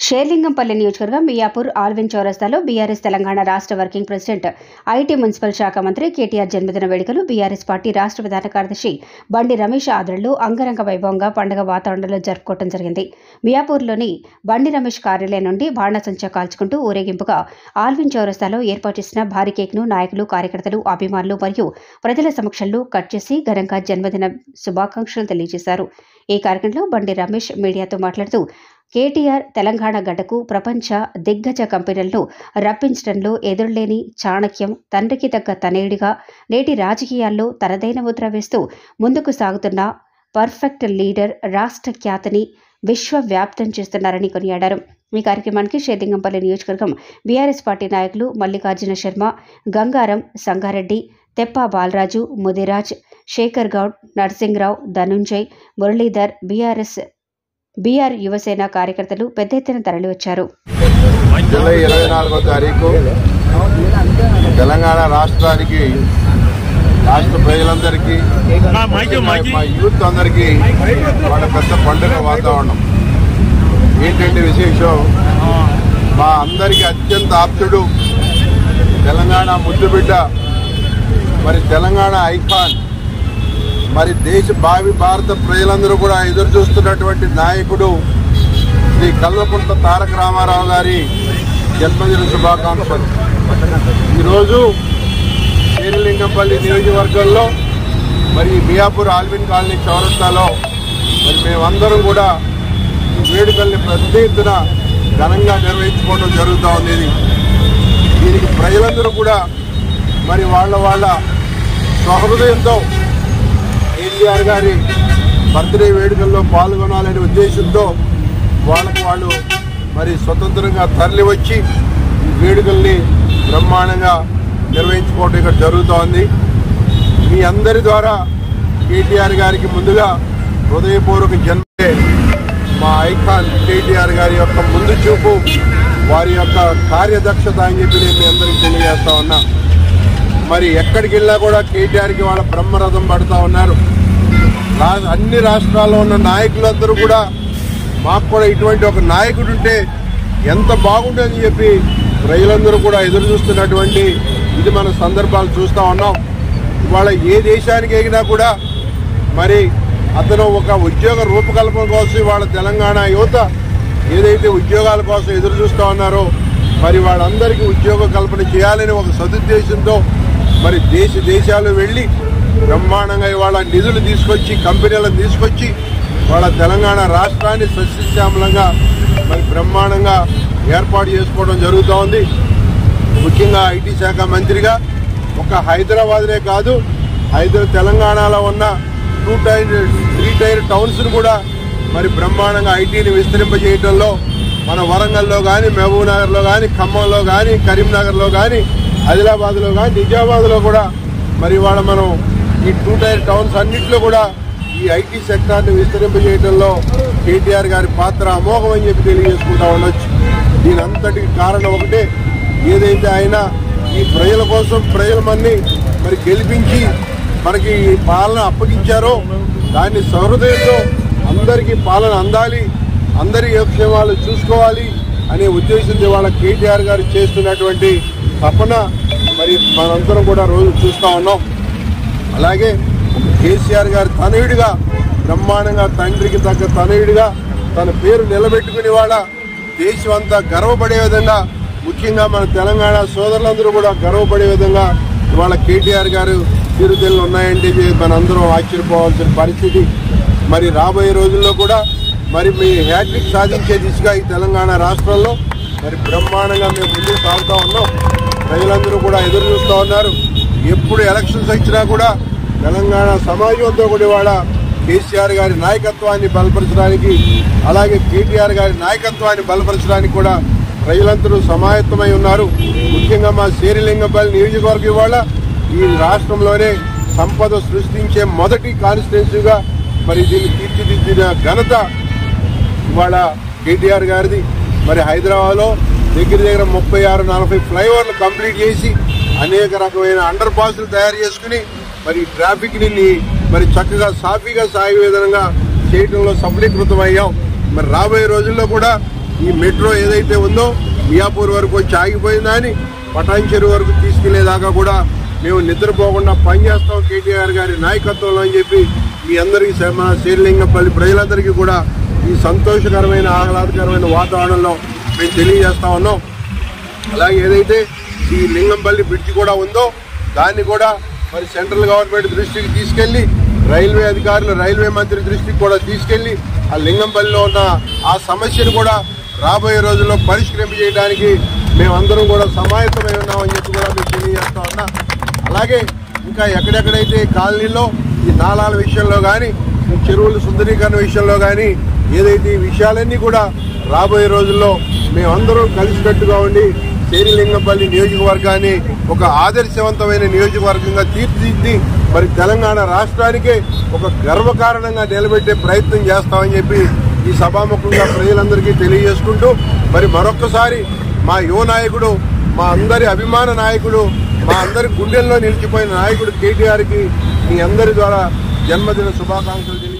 షేర్లింగంపల్లి నియోజకవర్గం మియాపూర్ ఆల్విన్ చౌరస్తాలో బీఆర్ఎస్ తెలంగాణ రాష్ట్ర వర్కింగ్ ప్రెసిడెంట్ ఐటీ మున్సిపల్ శాఖ మంత్రి కేటీఆర్ జన్మదిన వేడుకలు బీఆర్ఎస్ పార్టీ రాష్ట్ర ప్రధాన కార్యదర్శి బండి రమేష్ ఆధ్వర్యంలో అంగరంగ వైభవంగా పండుగ వాతావరణంలో జరుపుకోవడం జరిగింది. మియాపూర్లోని బండి రమేష్ కార్యాలయం నుండి బాణసంచా కాల్చుకుంటూ ఊరేగింపుగా ఆల్విన్ చౌరస్తాలో ఏర్పాటు చేసిన భారీ కేక్ను నాయకులు, కార్యకర్తలు, అభిమానులు మరియు ప్రజల సమక్షంలో కట్ చేసి ఘనంగా జన్మదిన శుభాకాంక్షలు తెలియజేశారు. ఈ కార్యక్రమంలో బండి రమేష్ మీడియాతో మాట్లాడుతూ కేటీఆర్ తెలంగాణ గడ్డకు ప్రపంచ దిగ్గజ కంపెనీలను రప్పించడంలో ఎదురులేని చాణక్యం, తండ్రికి తగ్గ తనయుడిగా నేటి రాజకీయాల్లో తనదైన ముద్ర వేస్తూ ముందుకు సాగుతున్న పర్ఫెక్ట్ లీడర్, రాష్ట్ర ఖ్యాతిని విశ్వవ్యాప్తం చేస్తున్నారని కొనియాడారు. ఈ కార్యక్రమానికి షేర్లింగంపల్లి నియోజకవర్గం బీఆర్ఎస్ పార్టీ నాయకులు మల్లికార్జున శర్మ, గంగారం, సంగారెడ్డి, తెప్ప బాలరాజు, ముదిరాజ్, శేఖర్ గౌడ్, నర్సింగ్రావు, ధనుంజయ్, మురళీధర్, బీఆర్ యువసేన కార్యకర్తలు పెద్ద ఎత్తున తరలివచ్చారు. జూలై 24వ తారీఖు తెలంగాణ రాష్ట్రానికి, రాష్ట్ర ప్రజలందరికీ, మా యూత్ అందరికీ వాళ్ళ పెద్ద పండుగ వాతావరణం. ఏంటంటే విశేషం, మా అందరికీ అత్యంత ఆప్తుడు, తెలంగాణ ముద్దుబిడ్డ, మరి తెలంగాణ ఐకాన్, మరి దేశ భావి భారత ప్రజలందరూ కూడా ఎదురు చూస్తున్నటువంటి నాయకుడు శ్రీ కల్వకుంట్ల తారక రామారావు గారి జన్మదిన శుభాకాంక్షలు. ఈరోజు షేర్లింగంపల్లి నియోజకవర్గంలో మరి మియాపూర్ ఆల్విన్ కాలనీ చౌరస్తాలో మరి మేమందరం కూడా ఈ వేడుకల్ని పెద్ద ఎత్తున ఘనంగా నిర్వహించుకోవడం జరుగుతూ ఉంది. దీనికి ప్రజలందరూ కూడా మరి వాళ్ళ సహృదయంతో కేటీఆర్ గారి బర్త్డే వేడుకల్లో పాల్గొనాలనే ఉద్దేశంతో వాళ్ళు మరి స్వతంత్రంగా తరలి వచ్చి ఈ వేడుకల్ని బ్రహ్మాండంగా నిర్వహించుకోవడం ఇక్కడ జరుగుతోంది. మీ అందరి ద్వారా కేటీఆర్ గారికి ముందుగా హృదయపూర్వక జన్మే మా ఐకాన్ కేటీఆర్ గారి యొక్క ముందు చూపు, వారి యొక్క కార్యదక్షత అని చెప్పి నేను మీ అందరికీ తెలియజేస్తా ఉన్నా. మరి ఎక్కడికి వెళ్ళినా కూడా కేటీఆర్కి వాళ్ళ బ్రహ్మరథం పడుతూ ఉన్నారు. అన్ని రాష్ట్రాల్లో ఉన్న నాయకులందరూ కూడా మాకు కూడా ఇటువంటి ఒక నాయకుడు ఉంటే ఎంత బాగుంటుందని చెప్పి ప్రజలందరూ కూడా ఎదురు చూస్తున్నటువంటి ఇది మన సందర్భాలు చూస్తూ ఉన్నాం. ఇవాళ ఏ దేశానికి ఎగినా కూడా మరి అతను ఒక ఉద్యోగ రూపకల్పన కోసం వాళ్ళ తెలంగాణ యువత ఏదైతే ఉద్యోగాల కోసం ఎదురు చూస్తూ ఉన్నారో మరి వాళ్ళందరికీ ఉద్యోగ కల్పన చేయాలని ఒక సదుద్దేశంతో మరి దేశాలు వెళ్ళి బ్రహ్మాండంగా ఇవాళ నిధులు తీసుకొచ్చి, కంపెనీలను తీసుకొచ్చి వాళ్ళ తెలంగాణ రాష్ట్రాన్ని సస్యశ్యామలంగా మరి బ్రహ్మాండంగా ఏర్పాటు చేసుకోవడం జరుగుతూ ఉంది. ముఖ్యంగా ఐటీ శాఖ మంత్రిగా ఒక హైదరాబాద్నే కాదు, తెలంగాణలో ఉన్న 3 టైర్ టౌన్స్ను కూడా మరి బ్రహ్మాండంగా ఐటీని విస్తరింపజేయడంలో మన వరంగల్లో కానీ, మహబూబ్ నగర్లో కానీ, ఖమ్మంలో కానీ, కరీంనగర్లో కానీ, ఆదిలాబాద్లో కానీ, నిజామాబాద్లో కూడా మరి ఇవాళ మనం ఈ 2 టైర్ టౌన్స్ అన్నింటిలో కూడా ఈ ఐటీ సెక్టార్ని విస్తరింపజేయడంలో కేటీఆర్ గారి పాత్ర అమోఘం అని చెప్పి తెలియజేసుకుంటా ఉండొచ్చు. దీని అంతటికి కారణం ఒకటే, ఏదైతే ఆయన ఈ ప్రజల కోసం ప్రజలమన్ని మరి గెలిపించి మనకి ఈ పాలన అప్పగించారో దాన్ని సహృదయంతో అందరికీ పాలన అందాలి, అందరి యోగక్షేమాలు చూసుకోవాలి అనే ఉద్దేశంతో వాళ్ళ కేటీఆర్ గారు చేస్తున్నటువంటి తపన మరి మనందరం కూడా రోజు చూస్తూ ఉన్నాం. అలాగే కేసీఆర్ గారి తనయుడిగా బ్రహ్మాండంగా, తండ్రికి తగ్గ తనయుడిగా తన పేరు నిలబెట్టుకుని వాళ్ళ దేశం అంతా గర్వపడే విధంగా, ముఖ్యంగా మన తెలంగాణ సోదరులందరూ కూడా గర్వపడే విధంగా ఇవాళ కేటీఆర్ గారు తీరుతెల్లు ఉన్నాయంటే మనందరం ఆశ్చర్యపోవాల్సిన పరిస్థితి. మరి రాబోయే రోజుల్లో కూడా మరి మీ హ్యాట్రిక్ సాధించే దిశగా ఈ తెలంగాణ రాష్ట్రంలో మరి బ్రహ్మాండంగా మేము ముందుకు సాగుతూ ఉన్నాం. ప్రజలందరూ కూడా ఎదురు చూస్తూ ఉన్నారు. ఎప్పుడు ఎలక్షన్స్ వచ్చినా కూడా తెలంగాణ సమాజంతో కూడా ఇవాళ కేసీఆర్ గారి నాయకత్వాన్ని బలపరచడానికి, అలాగే కేటీఆర్ గారి నాయకత్వాన్ని బలపరచడానికి కూడా ప్రజలందరూ సమాయత్తమై ఉన్నారు. ముఖ్యంగా మా షేర్లింగంపల్లి నియోజకవర్గం ఇవాళ ఈ రాష్ట్రంలోనే సంపద సృష్టించే మొదటి కాన్స్టిట్యున్సీగా మరి దీన్ని తీర్చిదిద్దిన ఘనత ఇవాళ కేటీఆర్ గారిది. మరి హైదరాబాద్లో దగ్గర 36-40 ఫ్లైఓవర్లు కంప్లీట్ చేసి అనేక రకమైన అండర్ పాస్లు తయారు చేసుకుని మరి ట్రాఫిక్ని మరి చక్కగా సాఫీగా సాగే విధంగా చేయడంలో సఫలీకృతం అయ్యాం. మరి రాబోయే రోజుల్లో కూడా ఈ మెట్రో ఏదైతే ఉందో మియాపూర్ వరకు వచ్చి ఆగిపోయిందా అని పటాన్ చెరువు వరకు తీసుకెళ్లేదాకా కూడా మేము నిద్రపోకుండా పనిచేస్తాం కేటీఆర్ గారి నాయకత్వంలో అని చెప్పి మీ అందరికీ శ్రీలింగంపల్లి ప్రజలందరికీ కూడా ఈ సంతోషకరమైన ఆహ్లాదకరమైన వాతావరణంలో మేము తెలియజేస్తా ఉన్నాం. అలాగే ఏదైతే ఈ లింగంపల్లి బ్రిడ్జ్ కూడా ఉందో దాన్ని కూడా మరి సెంట్రల్ గవర్నమెంట్ దృష్టికి తీసుకెళ్లి రైల్వే అధికారులు రైల్వే మంత్రి దృష్టికి కూడా తీసుకెళ్లి ఆ లింగంపల్లిలో ఉన్న ఆ సమస్యను కూడా రాబోయే రోజుల్లో పరిష్కరింపజేయడానికి మేమందరం కూడా సమాయత్తమై ఉన్నామని చెప్పి కూడా మేము తెలియజేస్తా ఉన్నా. అలాగే ఇంకా ఎక్కడెక్కడైతే కాలనీలో ఈ నాలాల విషయంలో కానీ ఈ చెరువుల సుందరీకరణ విషయంలో కానీ ఏదైతే ఈ విషయాలన్నీ కూడా రాబోయే రోజుల్లో మేమందరం కలిసికట్టుగా ఉండి శ్రీలింగంపల్లి నియోజకవర్గాన్ని ఒక ఆదర్శవంతమైన నియోజకవర్గంగా తీర్చిదిద్ది మరి తెలంగాణ రాష్ట్రానికే ఒక గర్వకారణంగా నిలబెట్టే ప్రయత్నం చేస్తామని చెప్పి ఈ సభాముఖంగా ప్రజలందరికీ తెలియజేసుకుంటూ మరి మరొక్కసారి మా యువ నాయకుడు, మా అందరి అభిమాన నాయకుడు, మా అందరి గుండెల్లో నిలిచిపోయిన నాయకుడు కేటీఆర్కి మీ అందరి ద్వారా జన్మదిన శుభాకాంక్షలు తెలియ